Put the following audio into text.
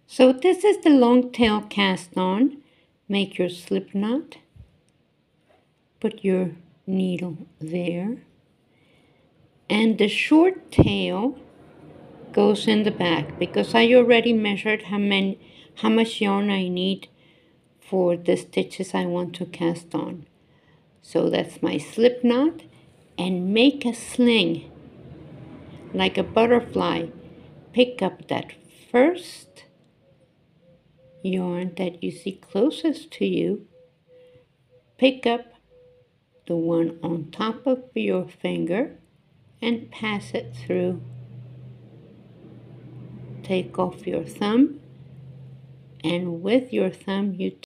So this is the long tail cast on. Make your slip knot. Put your needle there. And the short tail goes in the back because I already measured how much yarn I need for the stitches I want to cast on. So that's my slip knot, and make a sling like a butterfly. Pick up that first yarn that you see closest to you. Pick up the one on top of your finger and pass it through. Take off your thumb, and with your thumb you